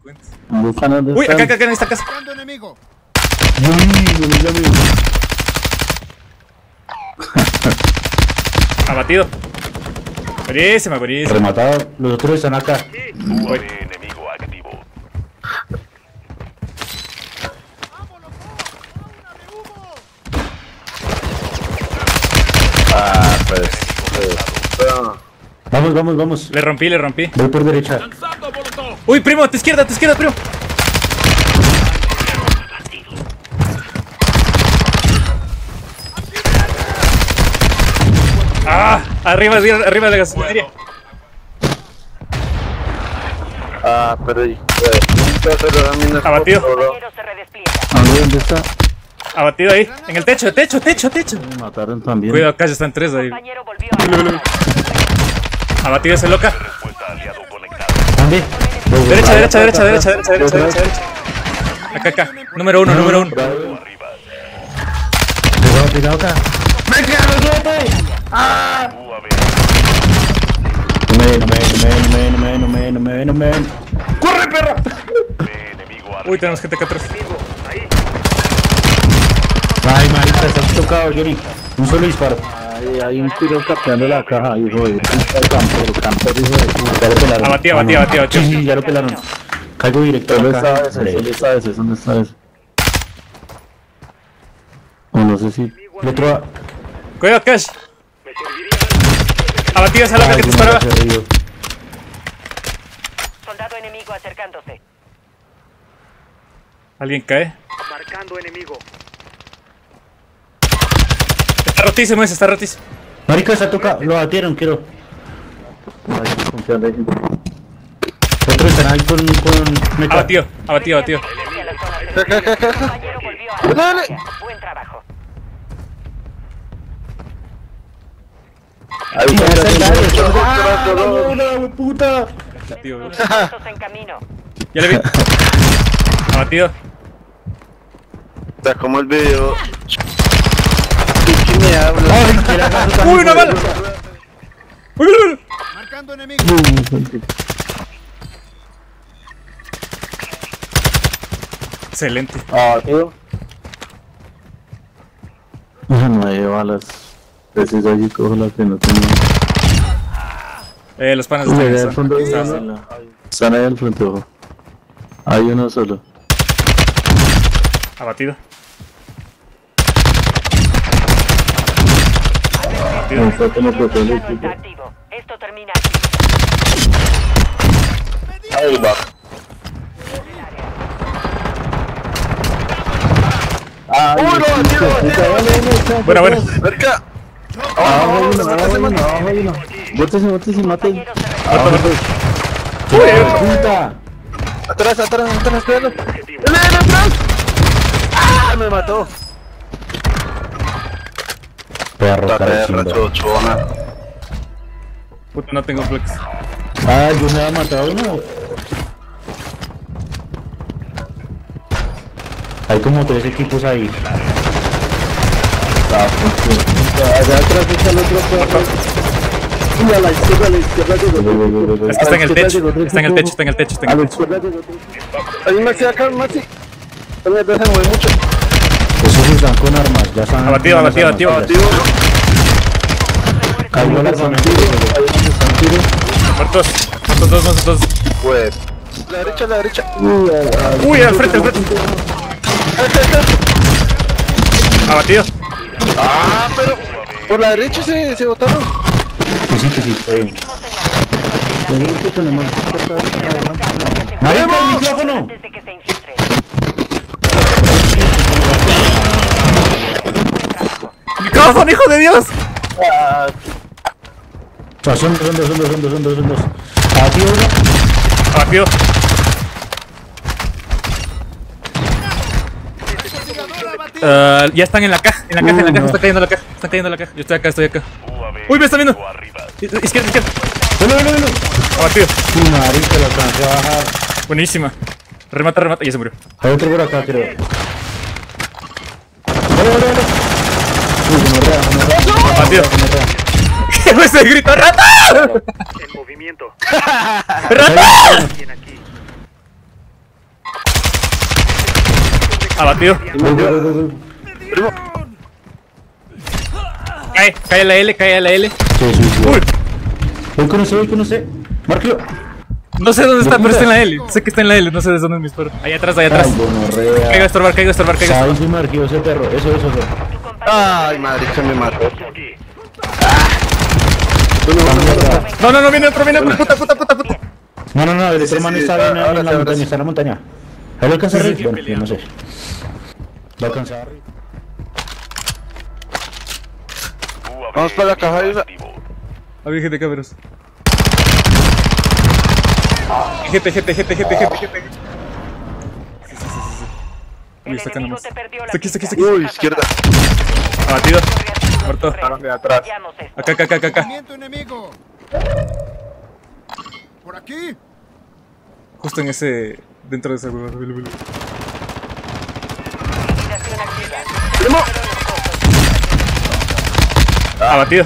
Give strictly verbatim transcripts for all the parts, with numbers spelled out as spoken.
cuentes. ¿Dónde están? ¿Dónde Uy, están? acá, acá, acá en esta casa. Enemigo. Uy, no, ya me- Abatido. Buenísima, buenísima. Rematado. Los otros están acá. Voy. Enemigo activo. Ah, pues. pues. Vamos, vamos, vamos. Le rompí, le rompí. Voy por derecha. Uy, primo, a tu izquierda, a tu izquierda, primo. Ah, arriba, arriba, arriba de la gasolinería. Ah, perdí. Abatido. Compañero se redespliega. ¿A dónde está? Abatido ahí. En el techo, techo, techo, techo. Me mataron también. Cuidado, acá ya están tres ahí. Compañero volvió a Abatido ese loca. Respuesta aliado conectado. ¿Dónde? Derecha, derecha, derecha, derecha, derecha, derecha, derecha, derecha. Acá, acá. Número uno, número uno. Arriba. Cuidado, cuidado acá. U A V. No me, no me, no me, no me, no me, no me, no me. ¡Corre, perra! Enemigo arriba. Uy, tenemos gente acá atrás. Ay, marica, estás tocado, Johnny. Un solo disparo. Ay, hay un tiro captando la caja, hijo de puta, campero, campero, hijo de puta. Ya lo pelaron. Abatido, Ah, abatido, no. abatido, abatido. Sí, sí, ya lo pelaron. Caigo directo ¿Dónde acá. está ese? ¿Dónde está ese? ¿Dónde está ese? O no sé si... El otro... Cuidado, Cash. Abatido esa loca que te disparaba. soldado enemigo acercándose. Alguien cae. Marcando enemigo. Está rotísimo ese, está rotísimo. Marica, se ha tocado. Lo batieron, quiero. Ay, qué confiable hay gente. Otros están ahí con... con... mecha. Abatido, abatido, abatido. Hacia la zona de compañero volvió a la área. Buen trabajo. Ahí Ya está, está, está, ya está, está. está, No, no, no, puta. Abatido. Unos minutos en camino. Ya le vi. Abatido. está como el video. ¿Qué me habla? Ay, que la gato también Uy, una fue- bala. Uy, uy, uy. Marcando enemigo. Excelente. Ah, tío. Ah, no hay balas. Preciso allí, cojo la que no tengo. Eh, los panas Uy, están en allá al esa. fondo hay Están- uno. Están ahí al frente, ojo. Hay uno solo. Abatido. No, está como protón Ya el no tipo. está activo. Esto termina aquí. Ahí va. Ay, ¡Uy, lo batió, lo batió! Buena, buena. ¡Cerca! Abajo hay uno, abajo hay uno, abajo hay uno. Bótese, bótese y maten. Compañero se redespliega. ¡Uy, puta! Atrás, atrás, atrás, espéralo. ¡Ven, atrás! ¡Ah! Me mató. Perro, La perra carachimba. chochona. Puta, no tengo flex. Ah, yo me había matado uno. Hay como tres equipos ahí. Ah, pues, allá atrás está el otro perro. Y a la izquierda, a la izquierda llegó. Es que está en el techo. Está en el techo, está en el techo, está en A el la techo. izquierda llegó otro. Ahí, Maxi, acá, Maxi. No me dejan mover mucho. Esos están con armas, ya están. Abatido, con abatido, las abatido. armas, Abatido. Cayó la zona. Ahí donde están tiros. Muertos. Muertos dos, muertos dos. Pues. La derecha, la derecha. Uy, ay, ay. Uy, al frente, al frente. Abatido. Ah, pero. Por la derecha se, se botaron. Que sí, que sí, está bien. Seguimos que tenemos que cortar adelante. ¡Marica, el micrófono! Antes de que se infiltre. ¡Micrófono, hijo de Dios! Ah, O sea, son dos, son dos, son dos, son dos, son dos, son dos. Abatido uno. Abatido. Ah, ya están en la caja, en la caja, en la caja, está cayendo la caja, está cayendo la caja. Yo estoy acá, estoy acá. U A V. Uy, me está viendo. Arriba. Izquierda, izquierda. Velo, velo, velo. Abatido. Uy, marica, lo alcancé a bajar. Buenísima. Remata, remata. Y ya se murió. Hay otro por acá, creo. Velo, velo, velo. Uy, se me rea, se me rea. Abatido. Se me rea. ¿Qué fue ese grito? ¡Rata! En movimiento. ¡Rata! Bien aquí. Abatido. Cae, cae a la L, cae a la L. Sí, sí, sí. Uy, Voy con ese, voy con ese. Márquelo. no sé dónde está, pero está en la L. Sé que está en la L, no sé de dónde me disparo. Ahí atrás, ahí atrás. Ay, gonorrea. Caigo a estorbar, caigo a estorbar, caigo a estorbar. Sabes, marquillo ese perro. Eso, eso, eso. Ay, madre, se me mató. No, no, no, viene otro, viene otro. Puta, puta, puta, puta. No, no, no, el otro man sí, está sí, bien ahora en la sí, ahora montaña, sí. está en la montaña. ¿Él lo alcanza a Sí, sí, Rick? Bueno, yo no sé. ¿Lo alcanza a Rick? U A V Vamos para la caja de esa. activo. A ver, gente, cabros. Gente, gente, gente, gente, gente, gente. Sí, sí, sí, sí, sí. Uy, El está acá enemigo nomás. te perdió la Está aquí, está aquí, está pista. aquí. Uy, izquierda. Abatido. Muerto. De atrás. Veamos esto. Acá, acá, acá, acá, acá. Movimiento enemigo. Por aquí. Justo en ese. Dentro de esa huevada. Vele, vele. Miración activa. Abatido.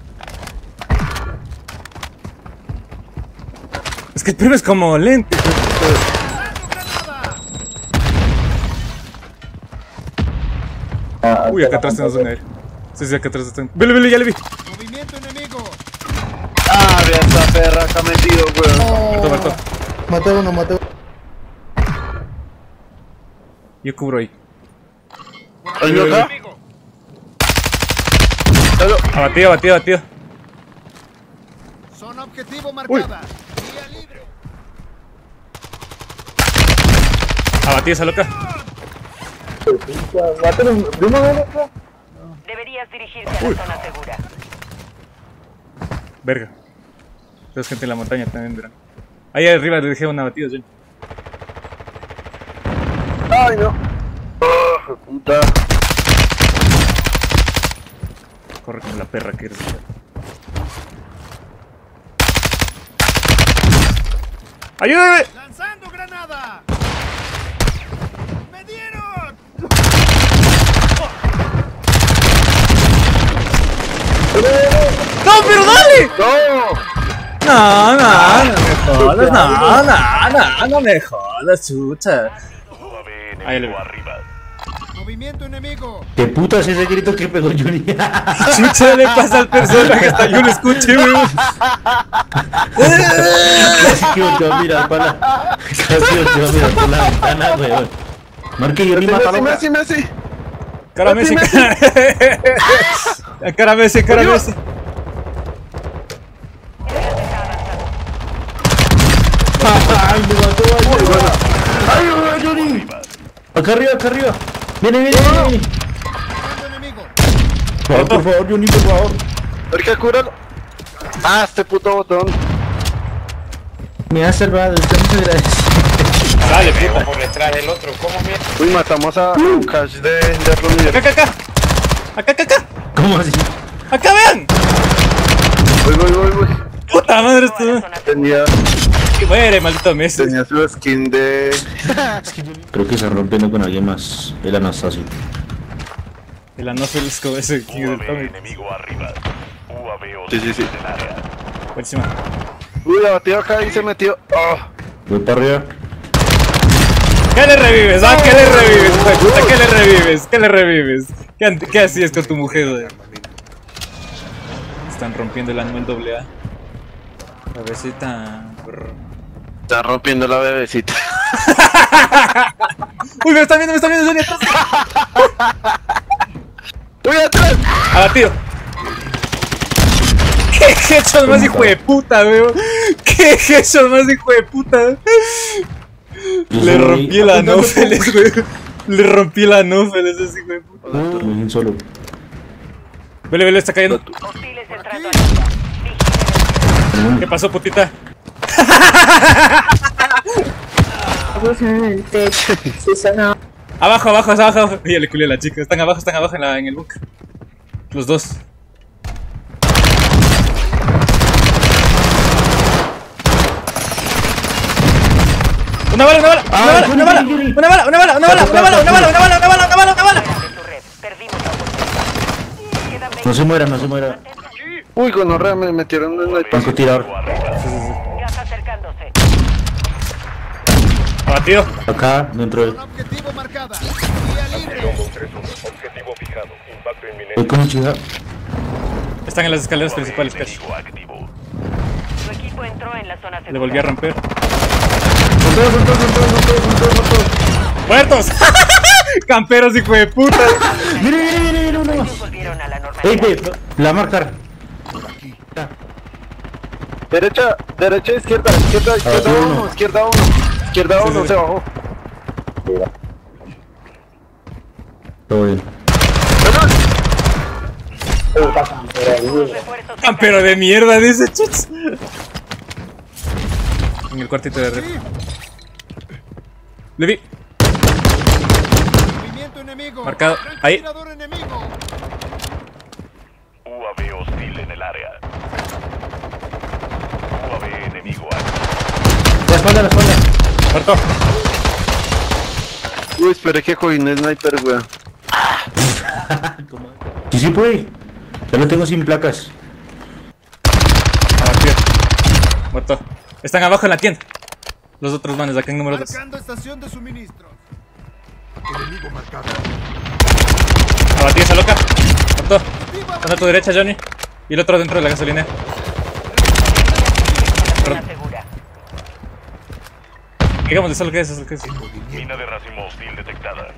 Es que el perro es como lento. Uy, acá atrás tenemos un aire. Sí, sí, acá atrás están. Vele, vele, ya le vi. Movimiento enemigo. Ah, vea esta perra acá metido, weón. Muerto, muerto. Maté uno, maté uno. Yo cubro ahí. ¿Hay uno acá? Dalo. Abatido, abatido, abatido. Zona objetivo marcada. Vía libre. Abatido esa loca. Deberías dirigirse a la zona segura. Verga. Tenemos gente en la montaña también, verán. Ahí arriba le dejé un abatido, Johnny. Ay, no. Oh, puta. Corre con la perra que eres. ¡Ayúdame! Lanzando granada. Me dieron. ¡No, pero dale! No. No, no, no me jodas, no, no, no, no me jodas, chucha. U A V Ahí le enemigo veo. arriba. Movimiento enemigo. ¿Qué puta es ese grito que pegó Johnny? Chucha le pasa al personaje hasta yo lo escuché, weón. Casi que volteó a mirar para la... Casi volteó a mirar por la ventana, weón. Marquillo, ni mata Messi, Messi, Messi. Cara Messi, cara. Cara Messi, cara Messi. ¡Ay, me mató! ¡Ay, ay, Johnny! Acá arriba, acá arriba. Viene, viene, viene. Movimiento enemigo. Por favor, por favor, Johnny, por favor. A ver qué cúralo. Ah, este puto botón. Me ha salvado, usted muchas gracias. Dale, puta. por detrás del otro, ¿cómo mierda? Uy, matamos a un cash de, de Romero. Acá, acá, acá. Acá, acá, acá. ¿Cómo así? Acá, vean. Voy, voy, voy, voy. Puta madre, esto. Tenía, Que muere, maldito Messi. tenía su skin de... Creo que se rompiendo con alguien más. El Anastasio. El Anófeles es como ese king U A del V Tommy. enemigo arriba. U A V Sí, sí, sí. en el área. Buenísima. Uy, la batió acá y se metió. Oh. Voy para arriba. ¿Qué le revives? ¿Ah? ¿Qué le revives? hijo de puta? ¿Qué le revives? ¿Qué le revives? ¿Qué, an- qué hacías con tu mujer? Güey? Están rompiendo el anuel doble A. Cabecita. Brr. Está rompiendo la bebecita. Uy, me están viendo, me están viendo, Johnny, atrás. ¡Uy, atrás! Abatido. ¿Qué headshot más hijo de puta, weón? ¿Qué headshot más hijo de puta? Le rompí el anófeles, weón. Le rompí el anófeles ese hijo de puta. Un solo. Vele, vele, está cayendo. Hostiles entrando a la zona. Vigilen. ¿Qué pasó, putita? Abajo, abajo, abajo, abajo. Ya le culé a la chica. Están abajo, están abajo en, la, en el búnker. Los dos. Una bala, una bala, una bala, una bala, una bala, una bala, una bala, una bala, una bala, una bala, una bala, una bala, una bala. De tu red. Perdimos la oportunidad. Quedan No veinte. se muera, no se muera. Uy, gonorrea, me metieron en el Banco tirador. Gas acercándose. Abatido. Acá, dentro de... Zona objetivo marcada. Vía libre. Objetivo fijado. Impacto inminente. Voy con mucho cuidado. Están en las escaleras principales, casi. Enemigo activo. Su equipo entró en la zona segura. Le volví a romper. Son todos, son todos, son todos, son todos, son todos, son todos. ¡Muertos! ¡Camperos, hijo de puta! Mire, mire, mire, mire, uno más. Volvieron a la Ey, normalidad. ve, la marcar. Derecha, derecha, izquierda, izquierda, izquierda uno. uno, izquierda uno, izquierda Sí, uno, sí. se bajó. Todo bien. Refuerzos ¡Campero de mierda! Dice Chuts. En el cuartito de arriba. Le vi. Movimiento enemigo. Marcado. Ahí. Francotirador enemigo. U A V hostil en el área. U A V enemigo activo. La espalda, la espalda. Muerto. Uy, esperé que cogí un sniper, weón. Sí, sí puede. Ya lo tengo sin placas. Abajo. Muerto. Están abajo en la tienda. Los otros manes, acá en número dos. Marcando estación de suministros. Enemigo marcado. Abatí esa loca. Muerto. Están a tu derecha, Johnny. Y el otro dentro de la gasolinera. zona segura. Digamos de eso lo que es, eso lo que es. Mina de racimo hostil detectada.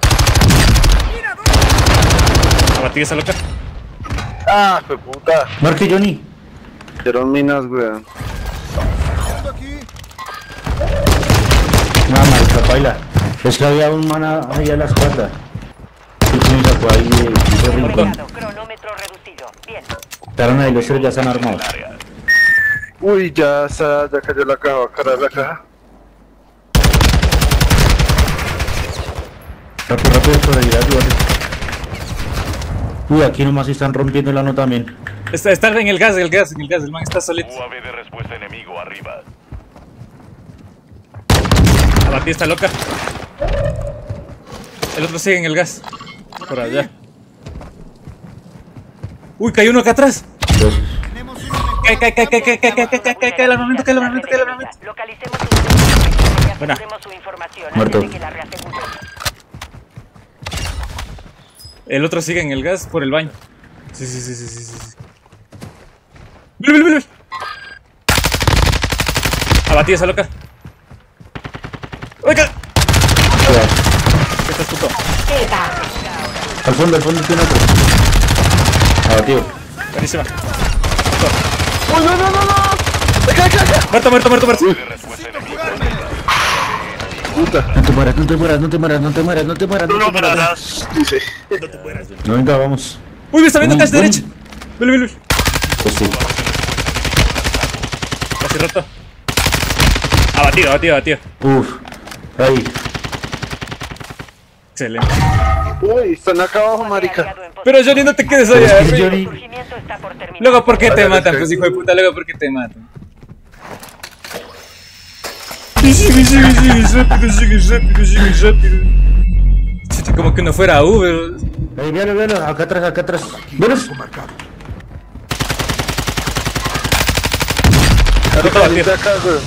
Abatí esa loca. Ah, fue puta. Marque, Johnny. Hicieron minas, weón. Ando aquí. Nada, marica, baila. Es que había un mana ahí a la espalda. Y que me sacó ahí de ese rincón. Conectado, cronómetro reducido. Bien. Estaron ahí los tres, ya están armados. Área. Uy, ya, está, ya cayó la caja, va a cargar la caja. Rápido, rápido, por ahí, ayúdate. Uy, aquí nomás están rompiendo la nota también. Está, está en el gas, en el gas, en el gas. El man está solito. U A V de respuesta enemigo arriba. Abatí esta loca. El otro sigue en el gas. Por allá. Uy, cayó uno acá atrás. Dos. Tenemos una mejor. Cae, cae, cae, cae, cae, cae, cae, cae, cae, cae, cae el armamento, cae el armamento, cae el armamento. Localicemos su y Buena. aseguremos su información Muerto. antes de que la reaseguren. El otro sigue en el gas por el baño. Sí, sí, sí, sí, sí, sí. sí. ¡Bil, bil, bil, bil! Abatí esa loca. ¡Oiga! Cuidado. ¿Qué estás puto? Al fondo, al fondo tiene otro. Abatido. Buenísima. ¡Uy, no, no, no, no! ¡Acá, acá, acá! Muerto, muerto, muerto, muerto. De respuesta enemigo arriba. Puta. No te mueras, no te mueras, no te mueras, no te mueras, no te mueras, no te mueras. Dice. No, venga, vamos. Uy, me está viendo Bum, casi bum. derecha. Bil, bil, bil. Pues sí. Casi roto. Abatido, abatido, abatido. Uf. Ahí. Excelente. Uy, están acá abajo, marica. Pero Johnny, no te quedes Pero allá. es que arriba. Johnny- El surgimiento está por terminar. Luego, ¿por qué te Vale, matan? les Pues hijo caigo. de puta, luego, ¿por qué te matan? Y sigue, sigue, sigue, rápido, sigue, rápido, sigue, rápido. Chuta, como que no fuera Uber. Ahí, véalo, véalo. Acá atrás, acá atrás. ¿Velos? Roto, abatido. Está acá, weón.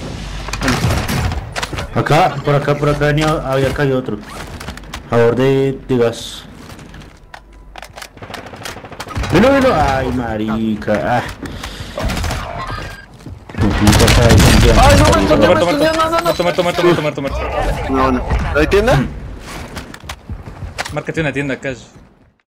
Acá, por acá, por acá venía, había caído otro. A favor de, de gas. Velo, velo. Ay, marica. Ah. Tu puta cara de campeón. Ay, no, Muerto, no, muerto, no, muerto. no, no, no. Muerto, muerto, muerto, muerto, muerto, muerto. No, no. ¿Hay tienda? Márcate una tienda acá.